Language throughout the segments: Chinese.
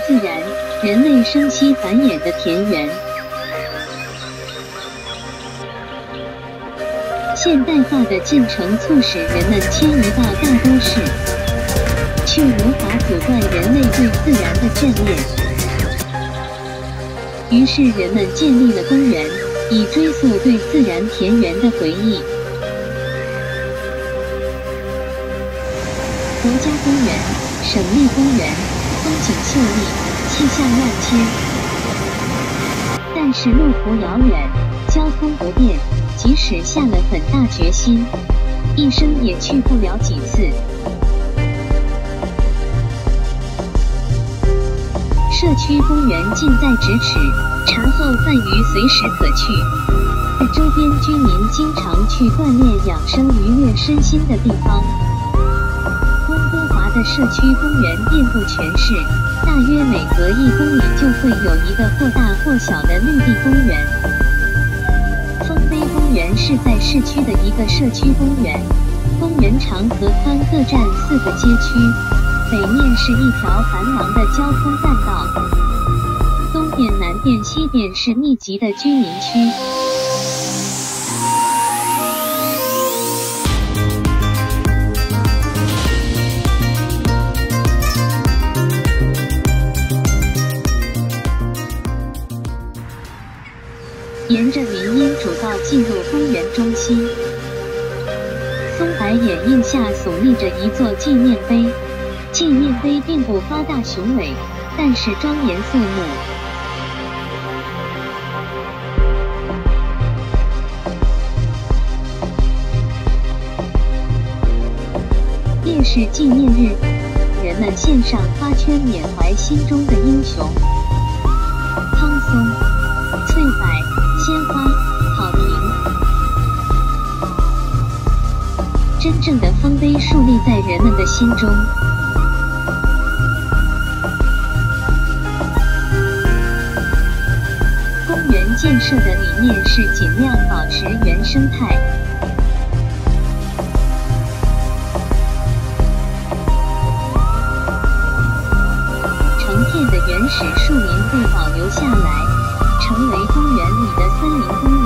自然，人类生息繁衍的田园。现代化的进程促使人们迁移到大都市，却无法阻断人类对自然的眷恋。于是人们建立了公园，以追溯对自然田园的回忆。国家公园、省立公园，风景秀丽，气象万千。但是路途遥远，交通不便，即使下了很大决心，一生也去不了几次。社区公园近在咫尺，茶后饭余随时可去，是周边居民经常去锻炼养生、愉悦身心的地方。温哥华的社区公园遍布全市，大约每隔1公里就会有一个或大或小的绿地公园。丰碑公园是在市区的一个社区公园，公园长和宽各占4个街区，北面是一条繁忙的交通干道，东边、南边、西边是密集的居民区。沿着林荫主道进入公园中心，松柏掩映下耸立着一座纪念碑。纪念碑并不高大雄伟，但是庄严肃穆。烈士纪念日，人们献上花圈缅怀心中的英雄。苍松、翠柏、鲜花、草坪，真正的丰碑树立在人们的心中。公园建设的理念是尽量保持原生态。成片的原始树林被保留下来，成为公园里的森林公园。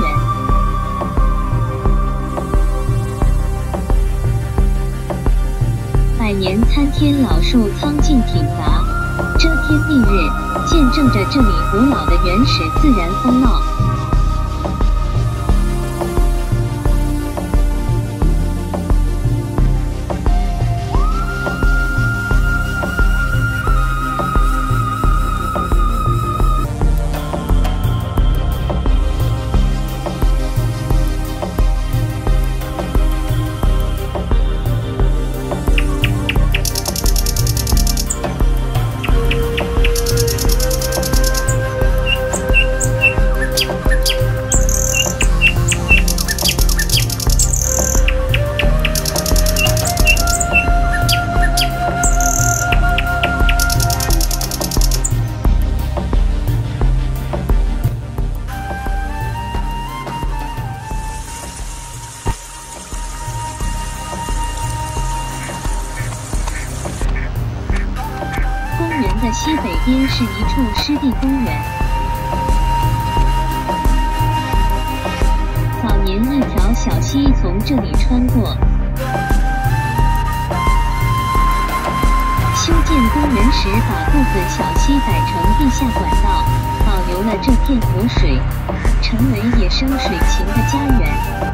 百年参天老树苍劲挺拔，遮天蔽日，见证着这里古老的原始自然风貌。西北边是一处湿地公园。早年一条小溪从这里穿过。修建公园时，把部分小溪改成地下管道，保留了这片活水，成为野生水禽的家园。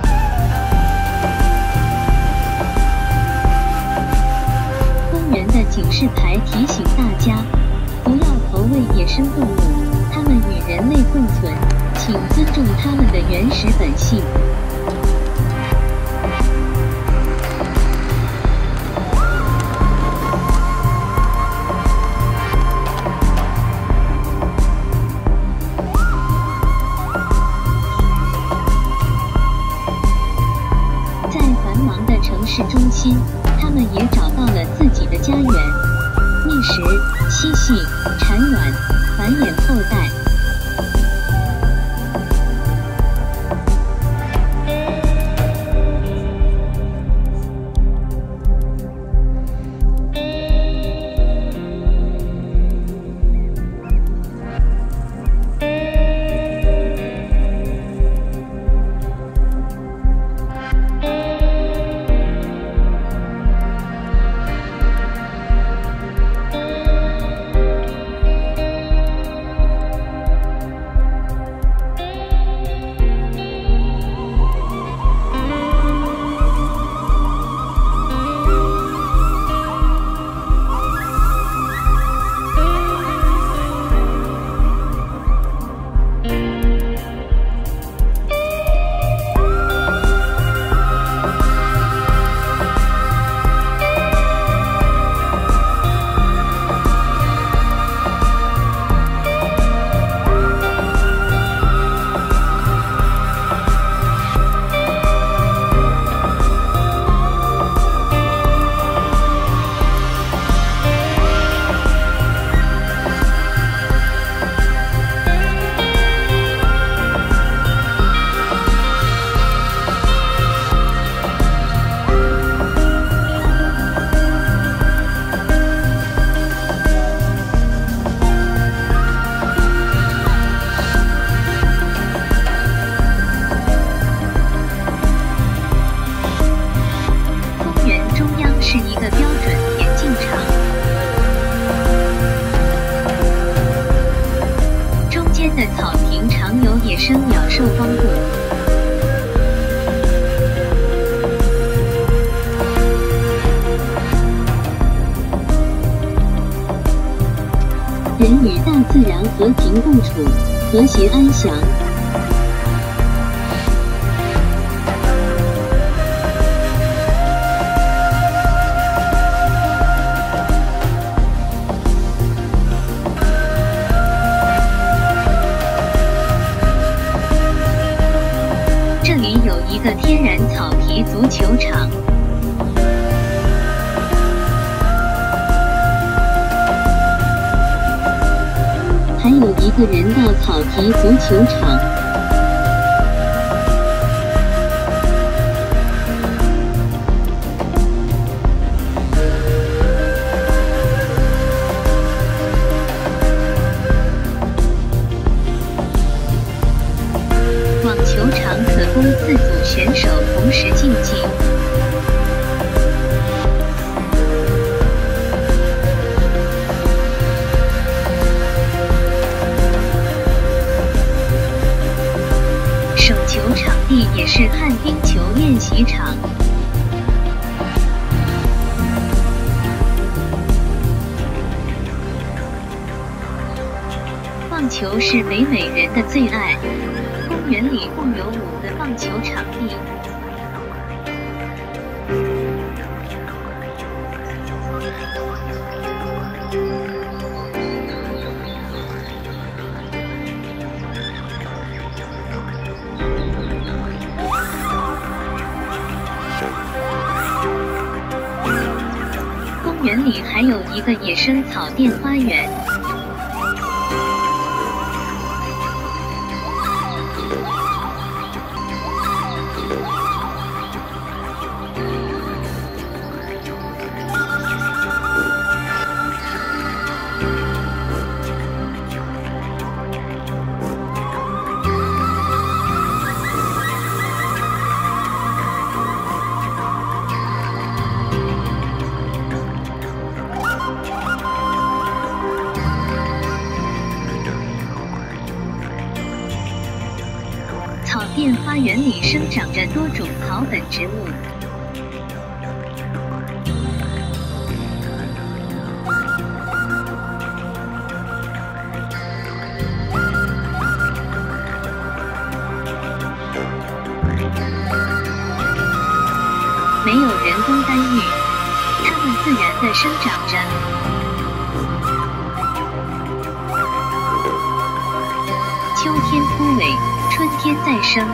公园的警示牌提醒大家，不要投喂野生动物，它们与人类共存，请尊重它们的原始本性。在繁忙的城市中心，它们也找到了自己的家园。觅食、嬉戏、产卵、繁衍后代。 然和平共处，和谐安详。这里有一个天然草皮足球场。还有一个人道草皮足球场。网球场可供4组选手同时竞技。手球场地也是旱冰球练习场。棒球是北美人的最爱。公园里共有5个棒球场地。公园里还有一个野生草甸花园。草甸花园里生长着多种草本植物。没有人工干预，它们自然地生长着。秋天枯萎，春天再生。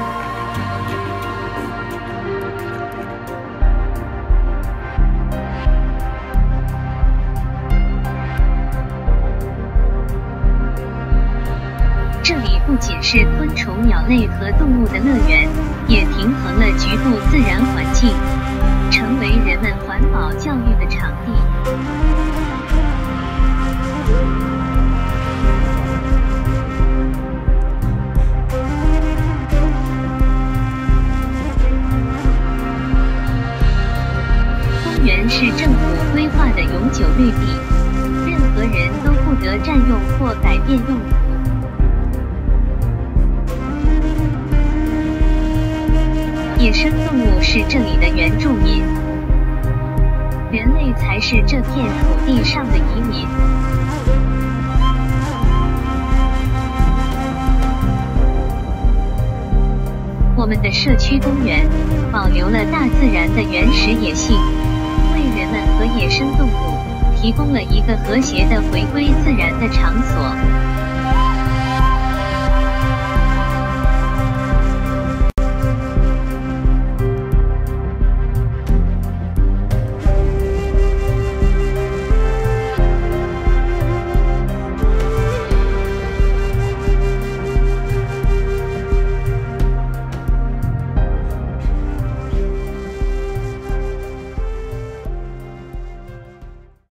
这里不仅是昆虫、鸟类和动物的乐园，也平衡了局部自然环境，成为人们环保教育的场地。公园是政府规划的永久绿地，任何人都不得占用或改变用途。野生动物是这里的原住民，人类才是这片土地上的移民。我们的社区公园保留了大自然的原始野性，为人们和野生动物提供了一个和谐的回归自然的场所。